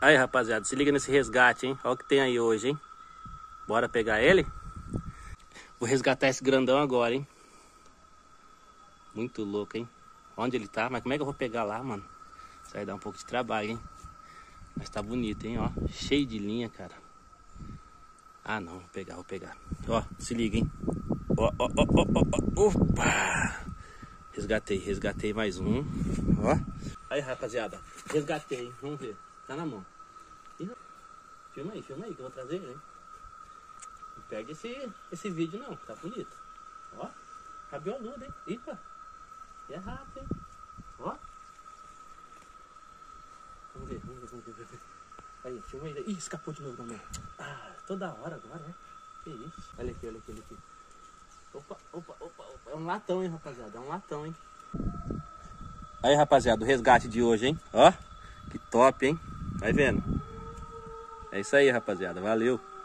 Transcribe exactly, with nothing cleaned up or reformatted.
Aí, rapaziada, se liga nesse resgate, hein? Olha o que tem aí hoje, hein? Bora pegar ele? Vou resgatar esse grandão agora, hein? Muito louco, hein? Onde ele tá? Mas como é que eu vou pegar lá, mano? Isso vai dar um pouco de trabalho, hein? Mas tá bonito, hein? Ó, cheio de linha, cara. Ah, não. Vou pegar, vou pegar. Ó, se liga, hein? Ó, ó, ó, ó, ó. Opa! Resgatei, resgatei mais um. Ó. Aí, rapaziada. Resgatei, hein? Vamos ver. Tá na mão. Ih, filma aí, filma aí que eu vou trazer ele, hein? Não perde esse, esse vídeo, não. Tá bonito. Ó. Cabeludo, hein? Ipa. E é rápido, hein? Ó. Vamos ver, vamos ver, vamos ver, vamos ver. Aí, filma aí. Ih, escapou de novo da mão. Ah, toda hora agora, né? Que isso? Olha aqui, olha aqui, olha aqui. Opa, opa, opa, opa. É um latão, hein, rapaziada? É um latão, hein? Aí, rapaziada, o resgate de hoje, hein? Ó, que top, hein? Vai vendo? É isso aí, rapaziada. Valeu.